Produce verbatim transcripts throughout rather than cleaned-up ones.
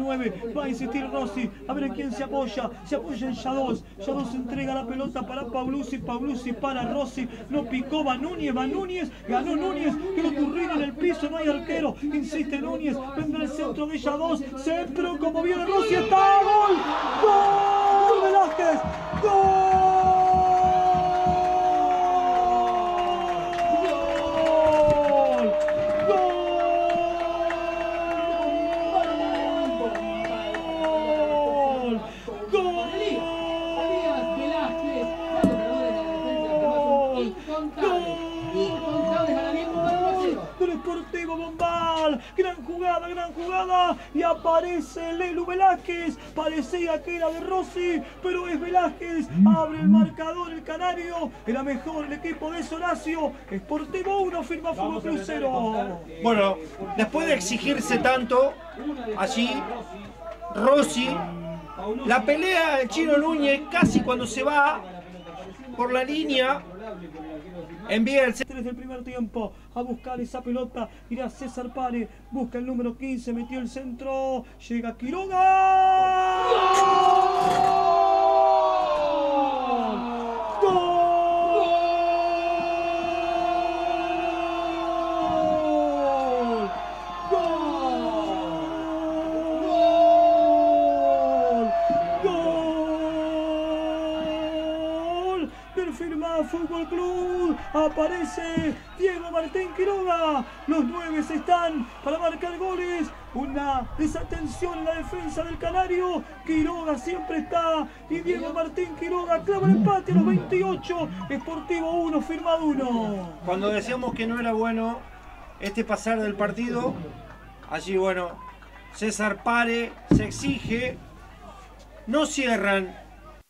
nueve. Va a insistir Rossi. A ver en quién se apoya. Se apoya en Yados. Yados entrega la pelota para Paulucci. Paulucci para Rossi. No picó. Va Núñez. Va Núñez. Ganó Núñez. Quedó Turrino en el piso. No hay arquero. Insiste Núñez. Vendrá el centro de Yados. Centro como viene Rossi. ¡Está! ¡Gol! ¡Gol! ¡Velázquez! ¡Gol! Sportivo Bombal, gran jugada, gran jugada, y aparece Lelu Velázquez, parecía que era de Rossi, pero es Velázquez, abre el marcador el canario, era mejor el equipo de Horacio. Sportivo uno, firma Fútbol Club cero. Bueno, después de exigirse tanto, allí, Rossi, la pelea del Chino Núñez, casi cuando se va por la línea, envía el centro desde el primer tiempo a buscar esa pelota. Irá César Pare, busca el número quince, metió el centro, llega Quiroga. ¡Gol! ¡Gol! Firma Fútbol Club, aparece Diego Martín Quiroga, los nueve están para marcar goles, una desatención en la defensa del canario, Quiroga siempre está, y Diego Martín Quiroga clava el empate a los veintiocho, Sportivo uno, firmado uno. Cuando decíamos que no era bueno este pasar del partido, allí bueno, César Pare se exige, no cierran.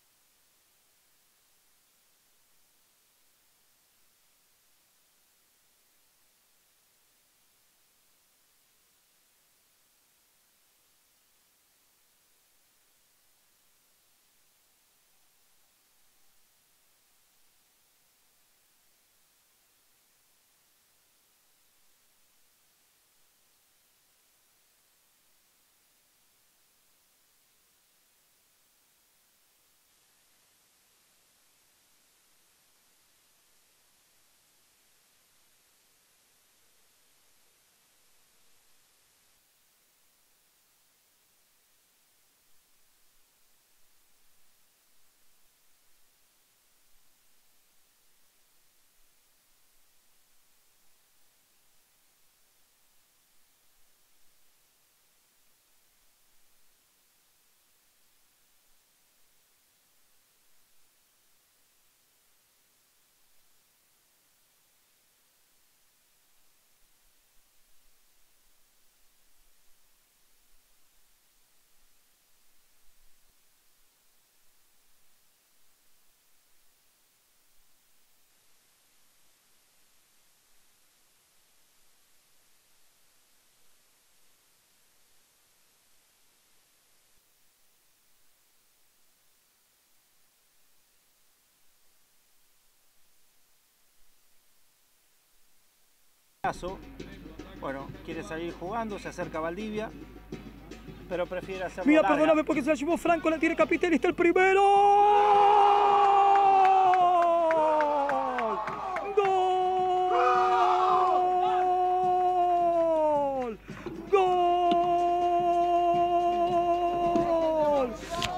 Bueno, quiere salir jugando, se acerca a Valdivia, pero prefiere hacerlo Mira, larga. perdóname porque se la llevó Franco, la tiene Capitelli, está el primero. ¡Gol! ¡Gol!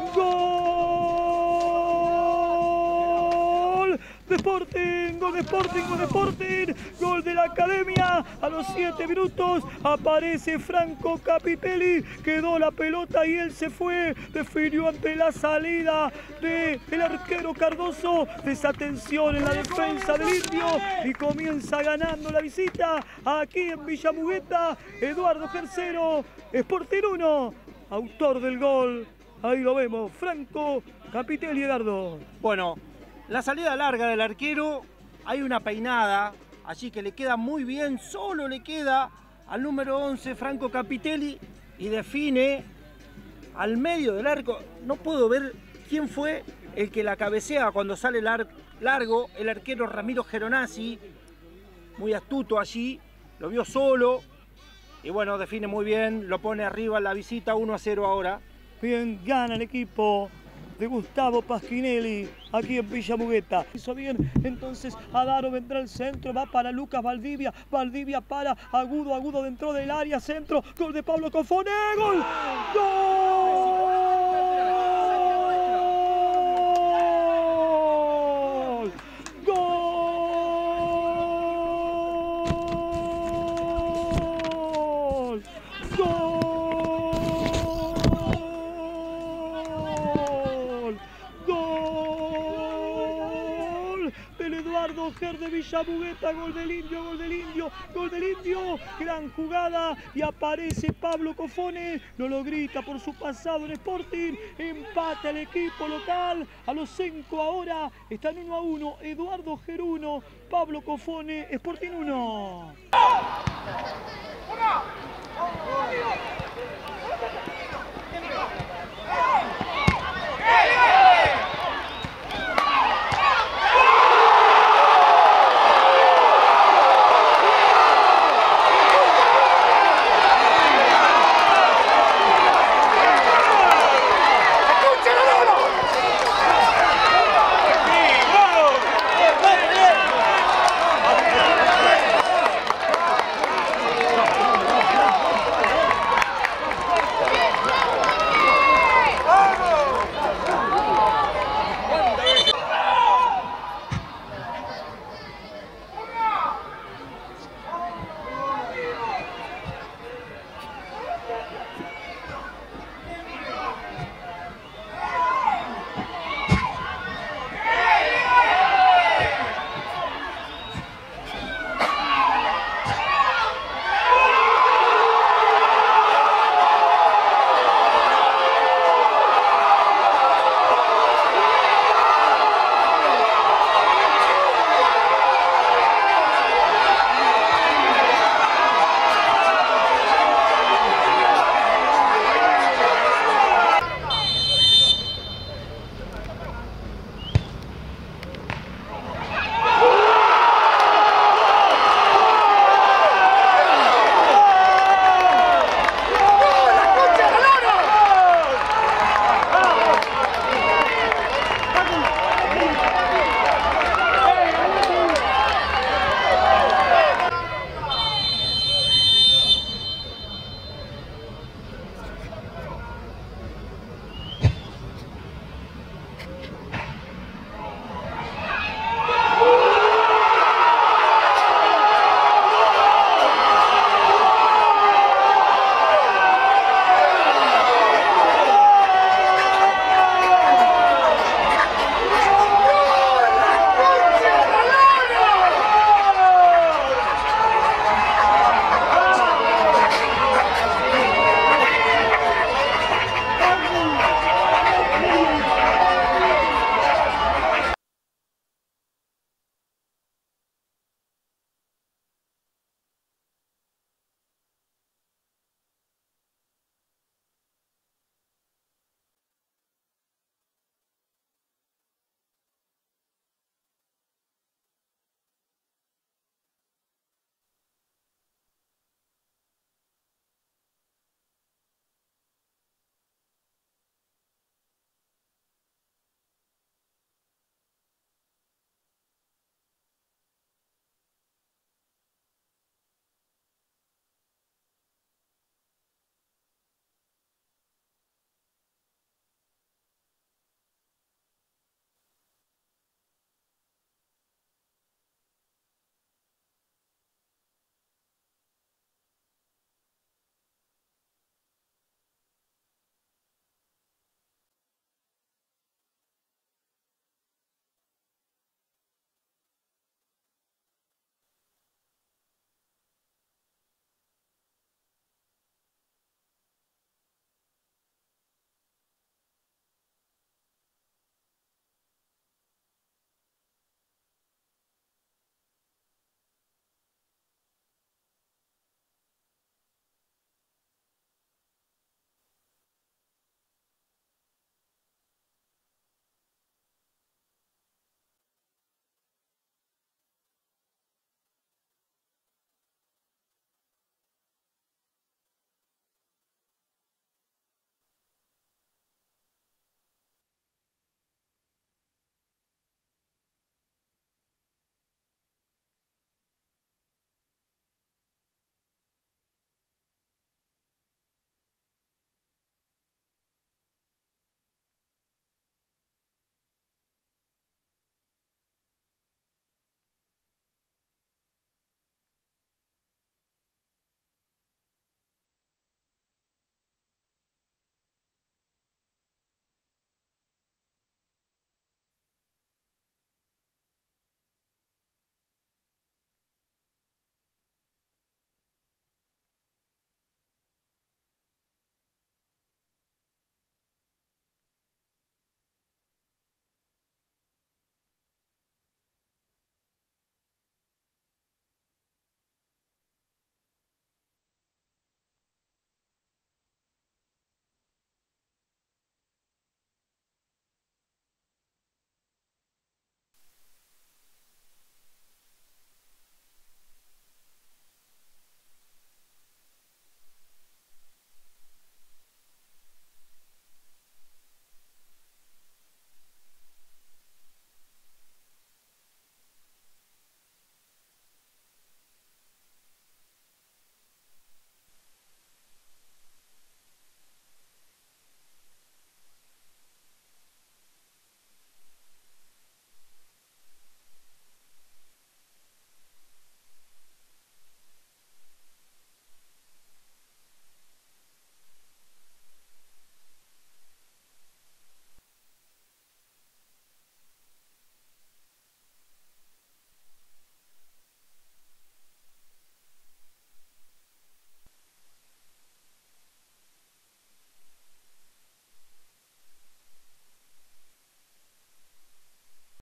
¡Gol! ¡De Sporting! ¡Gol de Sporting! ¡Gol de Sporting! ¡Gol de la Academia! A los siete minutos aparece Franco Capitelli, quedó la pelota y él se fue, definió ante la salida del arquero Cardoso, desatención en la defensa del Indio y comienza ganando la visita aquí en Villa Mugueta, Eduardo Gercero, Sporting uno, autor del gol, ahí lo vemos, Franco Capitelli, Eduardo. Bueno, la salida larga del arquero, hay una peinada allí que le queda muy bien, solo le queda al número once, Franco Capitelli, y define al medio del arco. No puedo ver quién fue el que la cabecea cuando sale lar largo, el arquero Ramiro Geronazzi, muy astuto allí, lo vio solo, Y bueno, define muy bien, lo pone arriba en la visita, uno a cero ahora. Bien, gana el equipo de Gustavo Pasquinelli aquí en Villa Mugueta. Hizo bien, entonces Adaro vendrá al centro, va para Lucas Valdivia, Valdivia para Agudo, Agudo dentro del área, centro, gol de Pablo Cofone, gol, gol, gol, gol. Eduardo Ger de Villa Mugueta, gol del Indio, gol del Indio, gol del Indio, gran jugada y aparece Pablo Cofone, no lo grita por su pasado en Sporting, empate al equipo local, a los cinco ahora, están uno a uno, Eduardo Ger uno, Pablo Cofone, Sporting uno.